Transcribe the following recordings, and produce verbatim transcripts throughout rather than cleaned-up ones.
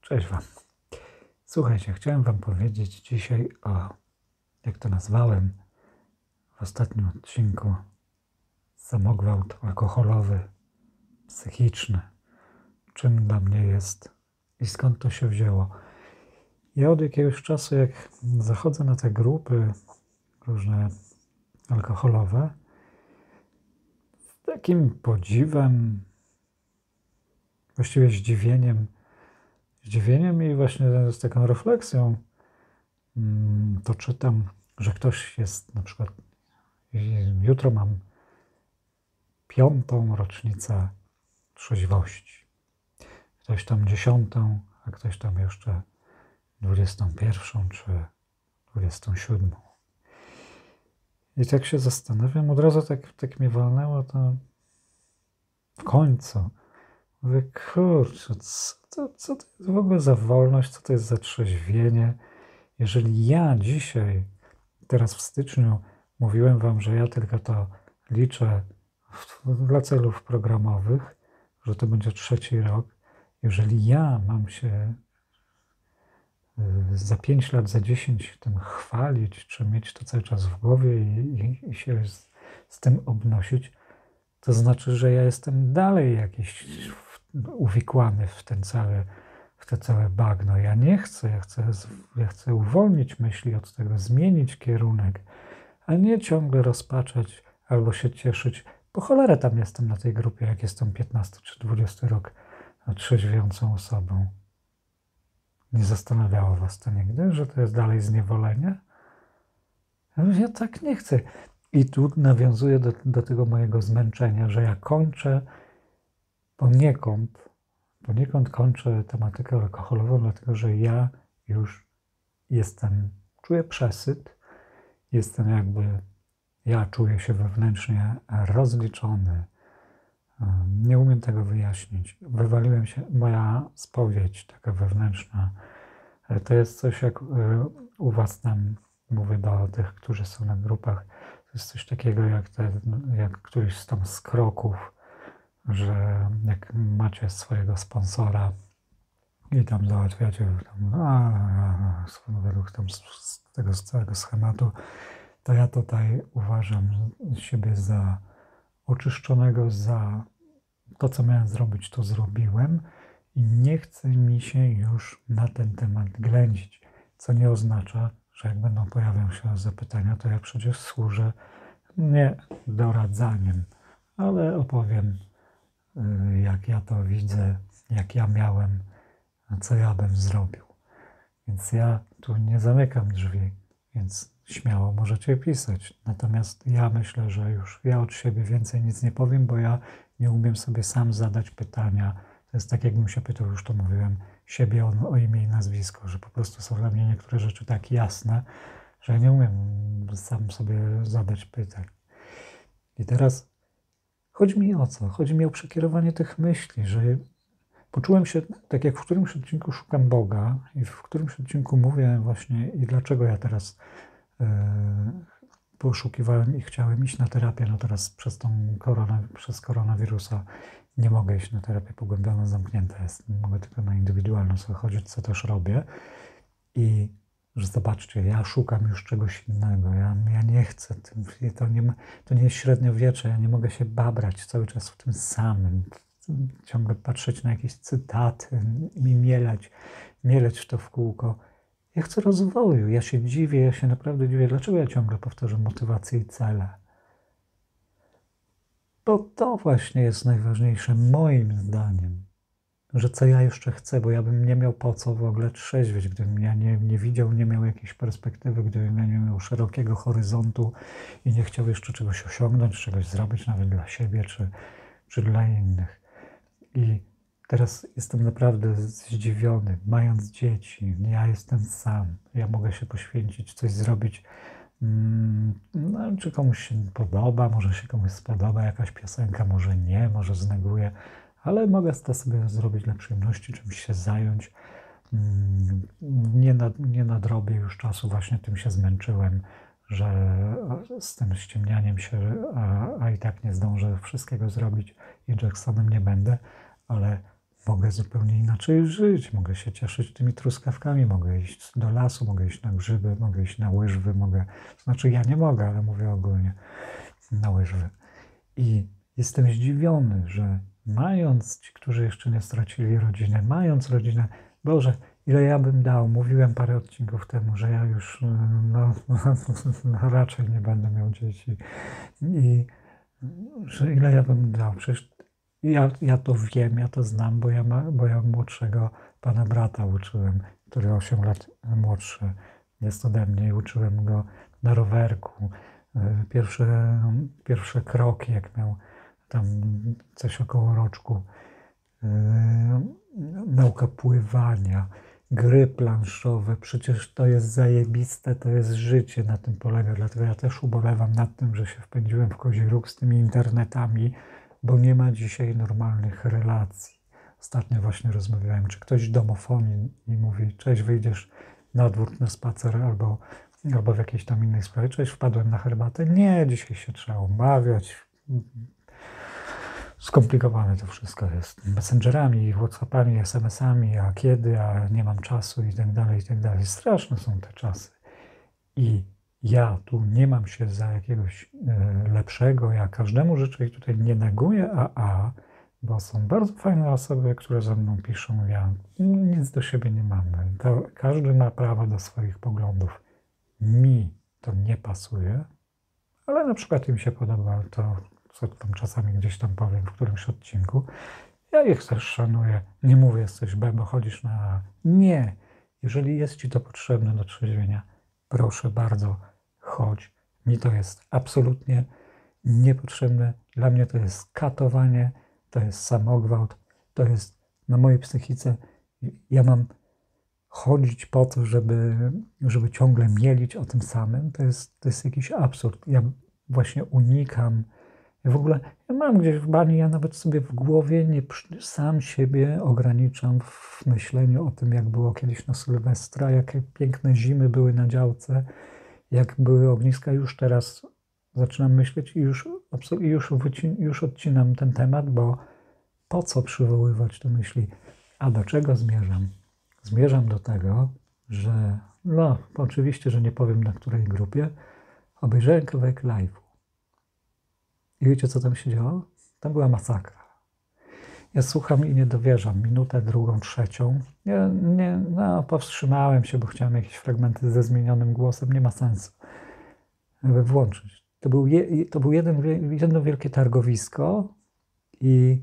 Cześć Wam. Słuchajcie, chciałem Wam powiedzieć dzisiaj o, jak to nazwałem w ostatnim odcinku, samogwałt alkoholowy, psychiczny. Czym dla mnie jest i skąd to się wzięło. Ja od jakiegoś czasu, jak zachodzę na te grupy różne alkoholowe, z takim podziwem, właściwie zdziwieniem, zdziwieniem i właśnie z taką refleksją to czytam, że ktoś jest na przykład, jutro mam piątą rocznicę trzeźwości, ktoś tam dziesiątą, a ktoś tam jeszcze dwudziestą pierwszą czy dwudziestą siódmą. I tak się zastanawiam, od razu tak, tak mnie walnęło to w końcu. Mówię, kurczę, co to, co to jest w ogóle za wolność, co to jest za trzeźwienie? Jeżeli ja dzisiaj, teraz w styczniu, mówiłem Wam, że ja tylko to liczę w, dla celów programowych, że to będzie trzeci rok, jeżeli ja mam się za pięć lat, za dziesięć tym chwalić, czy mieć to cały czas w głowie i, i, i się z, z tym obnosić, to znaczy, że ja jestem dalej jakiś uwikłany w ten cały, w te całe bagno. Ja nie chcę, ja chcę, ja chcę uwolnić myśli od tego, zmienić kierunek, a nie ciągle rozpaczać albo się cieszyć. Po cholerę tam jestem na tej grupie, jak jestem piętnasty czy dwudziesty rok trzeźwiącą osobą. Nie zastanawiało Was to nigdy, że to jest dalej zniewolenie? Ja tak nie chcę. I tu nawiązuję do, do tego mojego zmęczenia, że ja kończę poniekąd, poniekąd kończę tematykę alkoholową, dlatego że ja już jestem, czuję przesyt, jestem jakby, ja czuję się wewnętrznie rozliczony. Nie umiem tego wyjaśnić. Wywaliłem się, moja spowiedź taka wewnętrzna, to jest coś jak u Was tam, mówię do tych, którzy są na grupach, to jest coś takiego jak, te, jak któryś z tam z kroków, że jak macie swojego sponsora i tam załatwiacie tam, a, a, a, według tam z tego z całego schematu, to ja tutaj uważam siebie za oczyszczonego, za to, co miałem zrobić, to zrobiłem i nie chce mi się już na ten temat ględzić, co nie oznacza, że jak będą pojawiają się zapytania, to ja przecież służę nie doradzaniem, ale opowiem, jak ja to widzę, jak ja miałem, co ja bym zrobił. Więc ja tu nie zamykam drzwi, więc śmiało możecie pisać. Natomiast ja myślę, że już ja od siebie więcej nic nie powiem, bo ja nie umiem sobie sam zadać pytania. To jest tak, jakbym się pytał, już to mówiłem, siebie o, o imię i nazwisko, że po prostu są dla mnie niektóre rzeczy tak jasne, że ja nie umiem sam sobie zadać pytań. I teraz chodzi mi o co? Chodzi mi o przekierowanie tych myśli, że poczułem się, tak jak w którymś odcinku szukam Boga i w którymś odcinku mówię właśnie i dlaczego ja teraz yy, poszukiwałem i chciałem iść na terapię, no teraz przez tą korona, przez koronawirusa nie mogę iść na terapię pogłębioną, zamknięta jest, mogę tylko na indywidualną sobie chodzić, co też robię i że zobaczcie, ja szukam już czegoś innego, ja, ja nie chcę, to nie, to nie jest średniowiecze, ja nie mogę się babrać cały czas w tym samym, ciągle patrzeć na jakieś cytaty i mieleć, mieleć to w kółko. Ja chcę rozwoju, ja się dziwię, ja się naprawdę dziwię, dlaczego ja ciągle powtarzam motywacje i cele. Bo to właśnie jest najważniejsze moim zdaniem, że co ja jeszcze chcę, bo ja bym nie miał po co w ogóle trzeźwieć, gdybym ja nie, nie widział, nie miał jakiejś perspektywy, gdybym ja nie miał szerokiego horyzontu i nie chciał jeszcze czegoś osiągnąć, czegoś zrobić nawet dla siebie czy, czy dla innych. I teraz jestem naprawdę zdziwiony, mając dzieci, ja jestem sam, ja mogę się poświęcić, coś zrobić, no, czy komuś się podoba, może się komuś spodoba jakaś piosenka, może nie, może zneguje, ale mogę to sobie zrobić dla przyjemności, czymś się zająć, nie, nad, nie nadrobię już czasu, właśnie tym się zmęczyłem, że z tym ściemnianiem się, a, a i tak nie zdążę wszystkiego zrobić i Jacksonem nie będę, ale mogę zupełnie inaczej żyć, mogę się cieszyć tymi truskawkami, mogę iść do lasu, mogę iść na grzyby, mogę iść na łyżwy, mogę, znaczy ja nie mogę, ale mówię ogólnie, na łyżwy. I jestem zdziwiony, że mając, ci, którzy jeszcze nie stracili rodziny, mając rodzinę, Boże, ile ja bym dał, mówiłem parę odcinków temu, że ja już no, no, raczej nie będę miał dzieci i że ile ja bym dał, przecież ja, ja to wiem, ja to znam, bo ja, ma, bo ja młodszego pana brata uczyłem, który osiem lat młodszy jest ode mnie i uczyłem go na rowerku. Pierwsze, pierwsze kroki, jak miał tam coś około roczku, yy, nauka pływania, gry planszowe, przecież to jest zajebiste, to jest życie, na tym polega, dlatego ja też ubolewam nad tym, że się wpędziłem w kozi róg z tymi internetami, bo nie ma dzisiaj normalnych relacji. Ostatnio właśnie rozmawiałem, czy ktoś domofonii i mówi, cześć, wyjdziesz na dwór na spacer albo, albo w jakiejś tam innej sprawie, cześć, wpadłem na herbatę. Nie, dzisiaj się trzeba umawiać. Skomplikowane to wszystko jest. Messengerami, Whatsappami, es em esami, a kiedy, a nie mam czasu i tak dalej, i tak dalej. Straszne są te czasy. I ja tu nie mam się za jakiegoś e, lepszego, ja każdemu życzę i tutaj nie neguję, a a, bo są bardzo fajne osoby, które ze mną piszą, ja nic do siebie nie mam. To każdy ma prawo do swoich poglądów. Mi to nie pasuje, ale na przykład im się podoba to, co tam czasami gdzieś tam powiem w którymś odcinku. Ja ich też szanuję. Nie mówię, jesteś B, bo chodzisz na A. Nie. Jeżeli jest ci to potrzebne do trzeźwienia, proszę bardzo, chodź. Mi to jest absolutnie niepotrzebne. Dla mnie to jest katowanie, to jest samogwałt, to jest na mojej psychice. Ja mam chodzić po to, żeby, żeby ciągle mielić o tym samym. To jest, to jest jakiś absurd. Ja właśnie unikam. Ja w ogóle, ja mam gdzieś w bani, ja nawet sobie w głowie nie, sam siebie ograniczam w myśleniu o tym, jak było kiedyś na Sylwestra, jakie piękne zimy były na działce, jak były ogniska. Już teraz zaczynam myśleć i już, już, wycin, już odcinam ten temat, bo po co przywoływać te myśli? A do czego zmierzam? Zmierzam do tego, że, no oczywiście, że nie powiem na której grupie, obejrzałem kawałek live'u. I wiecie, co tam się działo? Tam była masakra. Ja słucham i nie dowierzam. Minutę, drugą, trzecią. Ja nie, no, powstrzymałem się, bo chciałem jakieś fragmenty ze zmienionym głosem. Nie ma sensu, żeby włączyć. To był, je, to był jeden, jedno wielkie targowisko i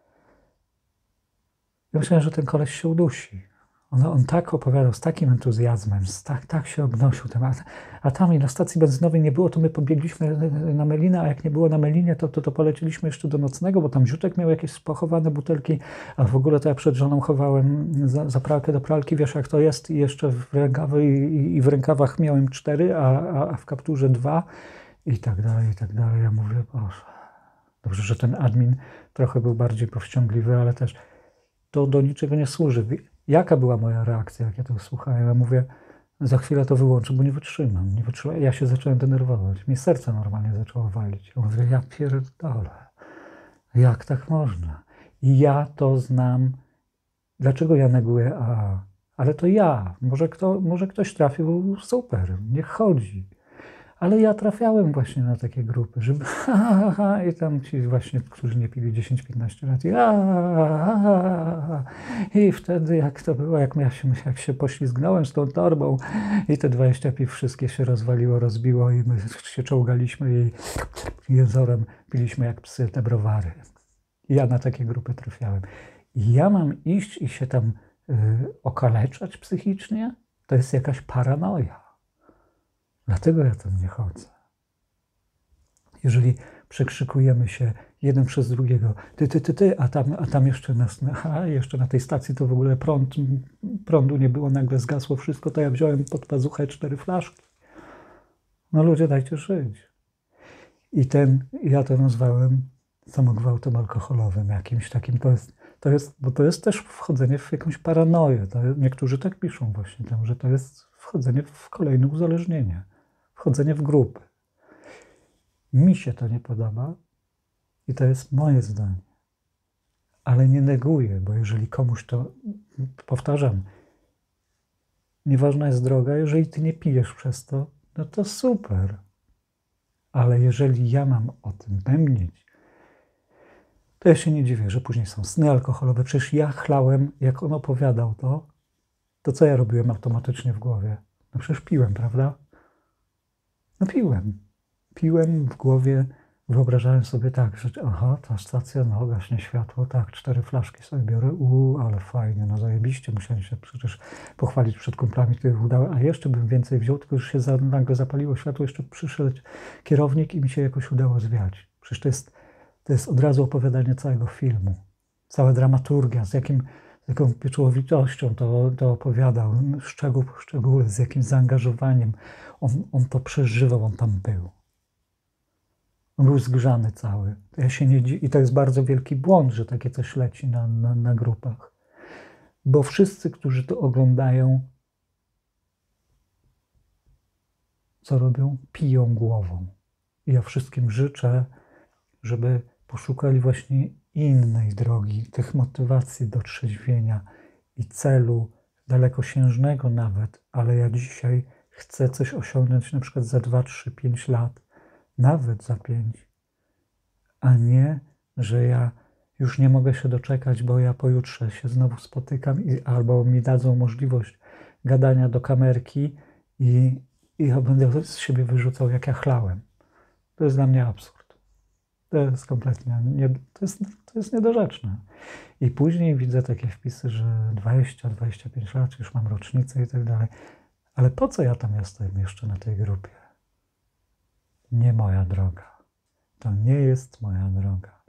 ja myślałem, że ten koleś się udusi. On, on tak opowiadał, z takim entuzjazmem, z tak, tak się obnosił temat. A tam i na stacji benzynowej nie było, to my pobiegliśmy na Melinę, a jak nie było na Melinie, to, to, to poleciliśmy jeszcze do Nocnego, bo tam Ziutek miał jakieś pochowane butelki, a w ogóle to ja przed żoną chowałem za, za pralkę do pralki, wiesz jak to jest, i jeszcze w rękawy i, i w rękawach miałem cztery, a, a, a w kapturze dwa i tak dalej, i tak dalej. Ja mówię, Boże, dobrze, że ten admin trochę był bardziej powściągliwy, ale też to do niczego nie służy. Jaka była moja reakcja, jak ja to słuchałem? Ja mówię, za chwilę to wyłączę, bo nie wytrzymam. Nie wytrzymam. Ja się zacząłem denerwować. Mnie serce normalnie zaczęło walić. Ja mówię, ja pierdolę. Jak tak można? I ja to znam. Dlaczego ja neguję A A? Ale to ja. Może, kto, może ktoś trafił, super, niech chodzi. Ale ja trafiałem właśnie na takie grupy, żeby ha, ha, ha, i tam ci właśnie, którzy nie pili dziesięć piętnaście lat i, a, a, a, i wtedy jak to było, jak, ja się, jak się poślizgnąłem z tą torbą i te dwadzieścia piw wszystkie się rozwaliło, rozbiło i my się czołgaliśmy i jezorem piliśmy jak psy te browary. I ja na takie grupy trafiałem. I ja mam iść i się tam y, okaleczać psychicznie? To jest jakaś paranoja. Dlatego ja tam nie chodzę. Jeżeli przekrzykujemy się jeden przez drugiego, ty, ty, ty, ty, a tam, a tam jeszcze, nas, a jeszcze na tej stacji to w ogóle prąd, prądu nie było, nagle zgasło wszystko, to ja wziąłem pod pazuchę cztery flaszki. No ludzie, dajcie żyć. I ten, ja to nazwałem samogwałtem alkoholowym jakimś takim, to jest, to jest, bo to jest też wchodzenie w jakąś paranoję. To niektórzy tak piszą właśnie tam, że to jest wchodzenie w kolejne uzależnienie. Wchodzenie w grupy. Mi się to nie podoba i to jest moje zdanie. ale nie neguję, bo jeżeli komuś to, powtarzam, nieważna jest droga, jeżeli ty nie pijesz przez to, no to super. Ale jeżeli ja mam o tym bębnić, to ja się nie dziwię, że później są sny alkoholowe. Przecież ja chlałem, jak on opowiadał to, to co ja robiłem automatycznie w głowie? No przecież piłem, prawda? No piłem. Piłem w głowie, wyobrażałem sobie tak, że aha, ta stacja, no gaśnie światło, tak, cztery flaszki sobie biorę, uuu, ale fajnie, no zajebiście, musiałem się przecież pochwalić przed kumplami, których udało, a jeszcze bym więcej wziął, tylko już się za, nagle zapaliło światło, jeszcze przyszedł kierownik i mi się jakoś udało zwiać. Przecież to jest, to jest od razu opowiadanie całego filmu, cała dramaturgia, z jakim z jaką pieczołowitością to, to opowiadał, szczegół po szczególe, z jakim zaangażowaniem on, on to przeżywał, on tam był. On był zgrzany cały. Ja się nie, I to jest bardzo wielki błąd, że takie coś leci na, na, na grupach. Bo wszyscy, którzy to oglądają, co robią? Piją głową. I ja wszystkim życzę, żeby poszukali właśnie innej drogi, tych motywacji do trzeźwienia i celu dalekosiężnego nawet, ale ja dzisiaj chcę coś osiągnąć na przykład za dwa, trzy, pięć lat, nawet za pięć, a nie, że ja już nie mogę się doczekać, bo ja pojutrze się znowu spotykam i albo mi dadzą możliwość gadania do kamerki i, i ja będę z siebie wyrzucał, jak ja chlałem. To jest dla mnie absurd. To jest kompletnie, nie, to jest, to jest niedorzeczne. I później widzę takie wpisy, że dwadzieścia, dwadzieścia pięć lat, już mam rocznicę i tak dalej. Ale po co ja tam jestem jeszcze na tej grupie? Nie moja droga. To nie jest moja droga.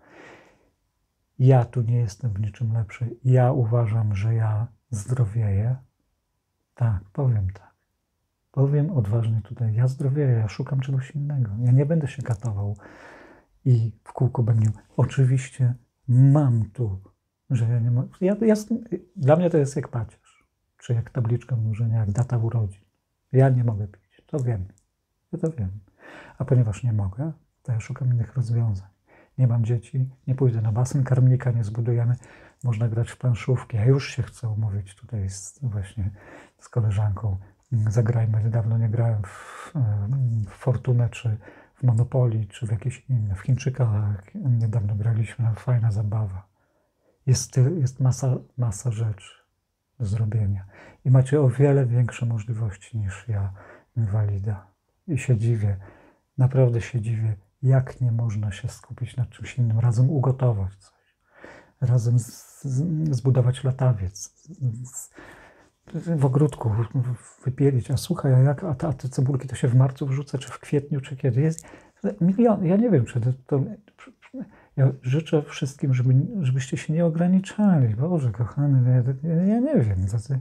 Ja tu nie jestem w niczym lepszy. Ja uważam, że ja zdrowieję. Tak, powiem tak. Powiem odważnie tutaj, ja zdrowieję, ja szukam czegoś innego. Ja nie będę się katował i w kółko bębnił. Oczywiście mam tu, że ja nie mogę. Ja, ja, dla mnie to jest jak pacierz, czy jak tabliczka mnożenia, jak data urodzin. Ja nie mogę pić, to wiem. Ja to wiem. A ponieważ nie mogę, to ja szukam innych rozwiązań. Nie mam dzieci, nie pójdę na basen, karmnika nie zbudujemy, można grać w planszówki. Ja już się chcę umówić tutaj z, właśnie z koleżanką. Zagrajmy, dawno nie grałem w, w Fortunę, czy w Monopoly, czy w jakieś inne. W Chińczykach niedawno graliśmy, fajna zabawa. Jest, jest masa, masa rzeczy do zrobienia. I macie o wiele większe możliwości niż ja, inwalida. I się dziwię, naprawdę się dziwię, jak nie można się skupić nad czymś innym, razem ugotować coś, razem z, z, zbudować latawiec, z, w ogródku wypielić, a słuchaj, a, jak, a, te, a te cebulki to się w marcu wrzuca, czy w kwietniu, czy kiedy jest milion, ja nie wiem, czy to, to ja życzę wszystkim, żeby, żebyście się nie ograniczali, Boże kochany, ja, ja nie wiem, tacy,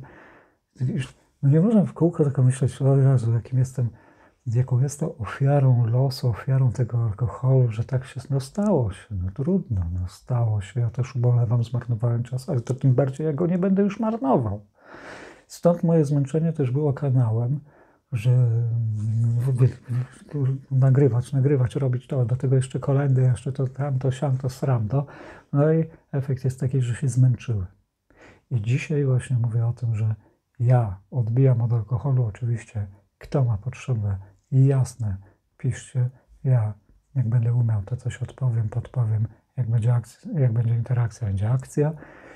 no nie można w kółko tylko myśleć, o Jezu, jakim jestem, jaką jestem ofiarą losu, ofiarą tego alkoholu, że tak się, no stało się, no trudno, no stało się, ja też ubolewam, zmarnowałem czas, ale to tym bardziej ja go nie będę już marnował. Stąd moje zmęczenie też było kanałem, że nagrywać, nagrywać, robić to, do tego jeszcze kolendy, jeszcze to tamto, siamto, sramto. No i efekt jest taki, że się zmęczyłem. I dzisiaj właśnie mówię o tym, że ja odbijam od alkoholu oczywiście, kto ma potrzebę i jasne, piszcie, ja jak będę umiał, to coś odpowiem, podpowiem, jak będzie akcja, jak będzie interakcja, będzie akcja.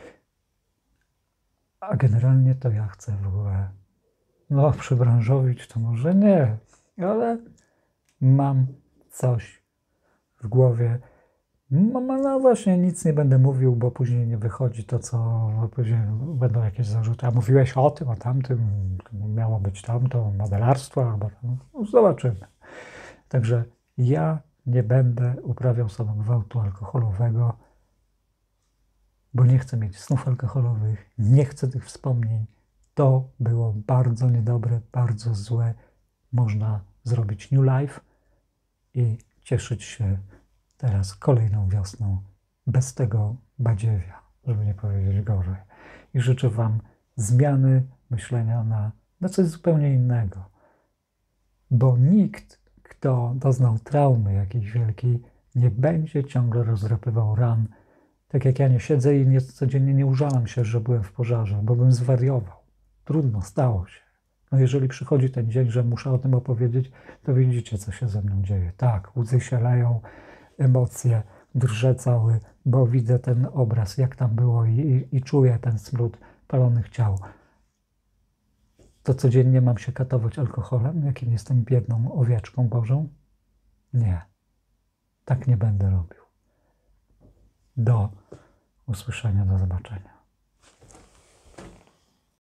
A generalnie to ja chcę w ogóle, no przybranżowić to może nie, ale mam coś w głowie. No, no właśnie nic nie będę mówił, bo później nie wychodzi to, co później będą jakieś zarzuty. A mówiłeś o tym, o tamtym, miało być tamto, modelarstwo, albo tam. No, zobaczymy. Także ja nie będę uprawiał samogwałtu alkoholowego, bo nie chcę mieć snów alkoholowych, nie chcę tych wspomnień. To było bardzo niedobre, bardzo złe. Można zrobić new life i cieszyć się teraz kolejną wiosną bez tego badziewia, żeby nie powiedzieć gorzej. I życzę Wam zmiany myślenia na, na coś zupełnie innego. Bo nikt, kto doznał traumy jakiejś wielkiej, nie będzie ciągle rozdrapywał ran Tak jak ja nie siedzę i nie, codziennie nie użalam się, że byłem w pożarze, bo bym zwariował. Trudno, stało się. No jeżeli przychodzi ten dzień, że muszę o tym opowiedzieć, to widzicie, co się ze mną dzieje. Tak, łzy się leją, emocje, drżę cały, bo widzę ten obraz, jak tam było i, i, i czuję ten smród palonych ciał. To codziennie mam się katować alkoholem, jakim jestem biedną owieczką Bożą? Nie. Tak nie będę robił. Do usłyszenia, do zobaczenia.